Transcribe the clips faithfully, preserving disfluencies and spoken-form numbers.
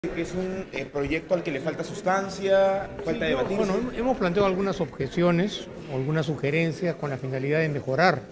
Que es un eh, proyecto al que le falta sustancia, falta Sí, no, debatir. bueno, hemos planteado algunas objeciones o algunas sugerencias con la finalidad de mejorar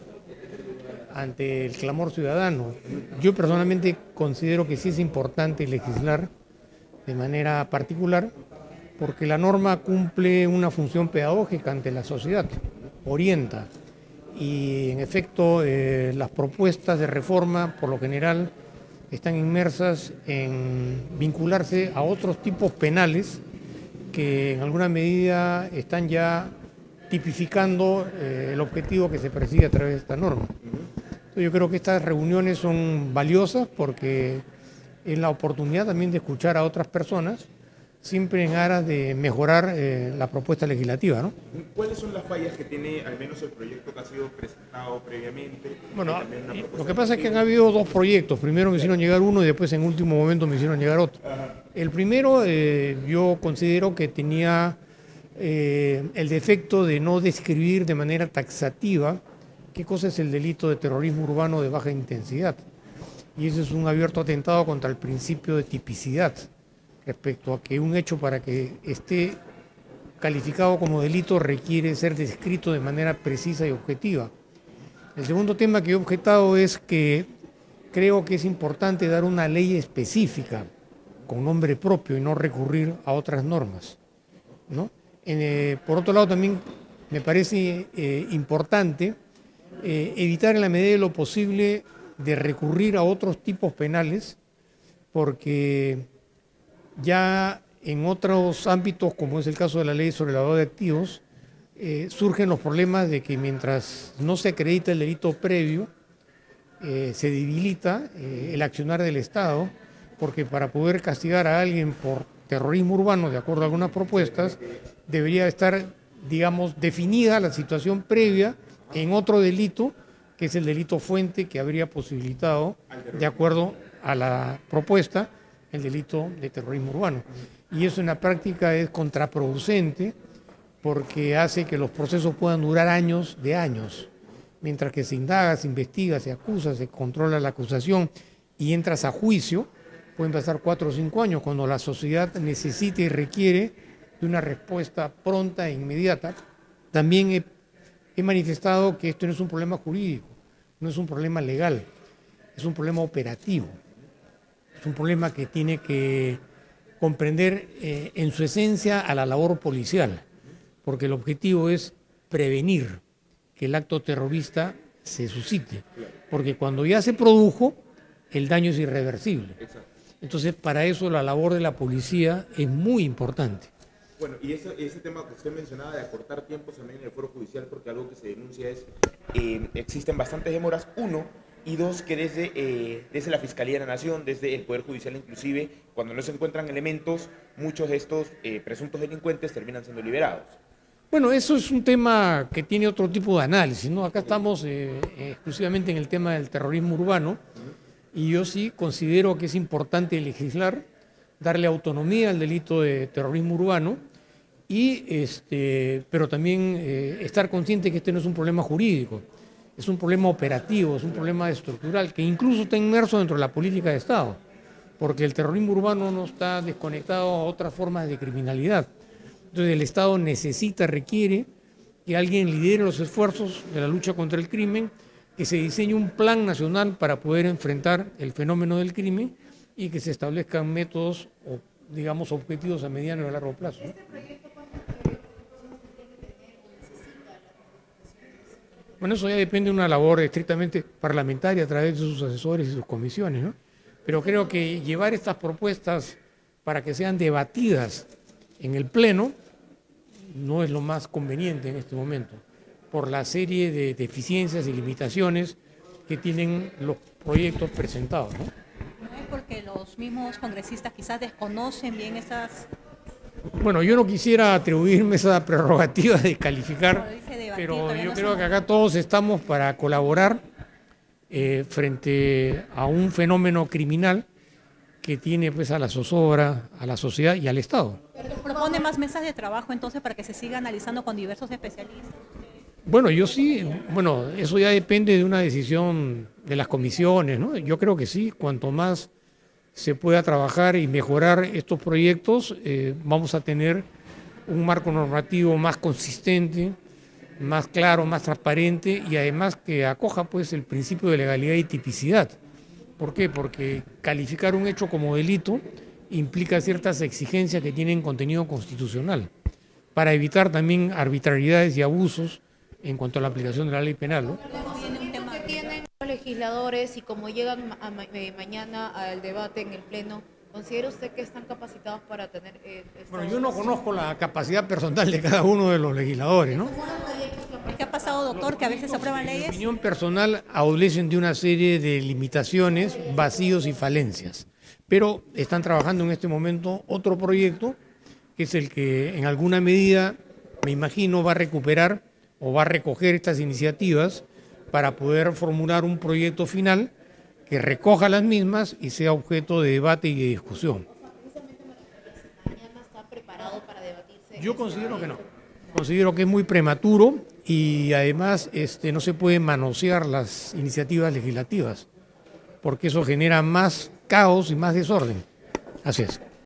ante el clamor ciudadano. Yo personalmente considero que sí es importante legislar de manera particular porque la norma cumple una función pedagógica ante la sociedad, orienta y en efecto eh, las propuestas de reforma por lo general están inmersas en vincularse a otros tipos penales que en alguna medida están ya tipificando eh, el objetivo que se persigue a través de esta norma. Entonces, yo creo que estas reuniones son valiosas porque es la oportunidad también de escuchar a otras personas, siempre en aras de mejorar eh, la propuesta legislativa, ¿no? ¿Cuáles son las fallas que tiene al menos el proyecto que ha sido presentado previamente? Bueno, lo que pasa es que han habido dos proyectos. Primero me hicieron llegar uno y después en último momento me hicieron llegar otro. El primero eh, yo considero que tenía eh, el defecto de no describir de manera taxativa qué cosa es el delito de terrorismo urbano de baja intensidad. Y ese es un abierto atentado contra el principio de tipicidad respecto a que un hecho para que esté calificado como delito requiere ser descrito de manera precisa y objetiva. El segundo tema que he objetado es que creo que es importante dar una ley específica con nombre propio y no recurrir a otras normas, ¿no? En, eh, por otro lado, también me parece eh, importante eh, evitar en la medida de lo posible de recurrir a otros tipos penales, porque ya en otros ámbitos, como es el caso de la ley sobre el lavado de activos, eh, surgen los problemas de que mientras no se acredita el delito previo, eh, se debilita eh, el accionar del Estado, porque para poder castigar a alguien por terrorismo urbano, de acuerdo a algunas propuestas, debería estar, digamos, definida la situación previa en otro delito, que es el delito fuente que habría posibilitado, de acuerdo a la propuesta, el delito de terrorismo urbano. Y eso en la práctica es contraproducente porque hace que los procesos puedan durar años de años. Mientras que se indaga, se investiga, se acusa, se controla la acusación y entras a juicio, pueden pasar cuatro o cinco años cuando la sociedad necesita y requiere de una respuesta pronta e inmediata. También he, he manifestado que esto no es un problema jurídico, no es un problema legal, es un problema operativo. Es un problema que tiene que comprender eh, en su esencia a la labor policial, porque el objetivo es prevenir que el acto terrorista se suscite, porque cuando ya se produjo, el daño es irreversible. Entonces, para eso la labor de la policía es muy importante. Bueno, y ese, ese tema que usted mencionaba de acortar tiempos también en el foro judicial, porque algo que se denuncia es eh, existen bastantes demoras, uno, y dos, que desde, eh, desde la Fiscalía de la Nación, desde el Poder Judicial inclusive, cuando no se encuentran elementos, muchos de estos eh, presuntos delincuentes terminan siendo liberados. Bueno, eso es un tema que tiene otro tipo de análisis, ¿no? Acá estamos eh, exclusivamente en el tema del terrorismo urbano y yo sí considero que es importante legislar, darle autonomía al delito de terrorismo urbano, y este, pero también eh, estar consciente que este no es un problema jurídico. Es un problema operativo, es un problema estructural que incluso está inmerso dentro de la política de Estado, porque el terrorismo urbano no está desconectado a otras formas de criminalidad. Entonces el Estado necesita, requiere que alguien lidere los esfuerzos de la lucha contra el crimen, que se diseñe un plan nacional para poder enfrentar el fenómeno del crimen y que se establezcan métodos o, digamos, objetivos a mediano y a largo plazo, ¿no? Bueno, eso ya depende de una labor estrictamente parlamentaria a través de sus asesores y sus comisiones, ¿no? Pero creo que llevar estas propuestas para que sean debatidas en el Pleno no es lo más conveniente en este momento, por la serie de deficiencias y limitaciones que tienen los proyectos presentados, ¿no? ¿No es porque los mismos congresistas quizás desconocen bien esas... Bueno, yo no quisiera atribuirme esa prerrogativa de calificar, debatir, pero yo no creo que acá todos estamos para colaborar eh, frente a un fenómeno criminal que tiene pues a la zozobra, a la sociedad y al Estado. ¿Propone más mesas de trabajo entonces para que se siga analizando con diversos especialistas? Bueno, yo sí, bueno, eso ya depende de una decisión de las comisiones, ¿no? Yo creo que sí, cuanto más se pueda trabajar y mejorar estos proyectos, eh, vamos a tener un marco normativo más consistente, más claro, más transparente y además que acoja pues el principio de legalidad y tipicidad. ¿Por qué? Porque calificar un hecho como delito implica ciertas exigencias que tienen contenido constitucional, para evitar también arbitrariedades y abusos en cuanto a la aplicación de la ley penal, ¿no? ¿Qué tienen los legisladores y como llegan a ma eh, mañana al debate en el Pleno, considera usted que están capacitados para tener... Eh, bueno, yo no conozco la capacidad personal de cada uno de los legisladores, ¿no? ¿Qué ha pasado, doctor, que a veces se aprueban Mi leyes? opinión personal adolecen de una serie de limitaciones, vacíos y falencias, pero están trabajando en este momento otro proyecto, que es el que en alguna medida, me imagino, va a recuperar o va a recoger estas iniciativas para poder formular un proyecto final que recoja las mismas y sea objeto de debate y de discusión. ¿Mañana está preparado para debatirse? Yo considero que no. Considero que es muy prematuro y además este, no se pueden manosear las iniciativas legislativas, porque eso genera más caos y más desorden. Así es.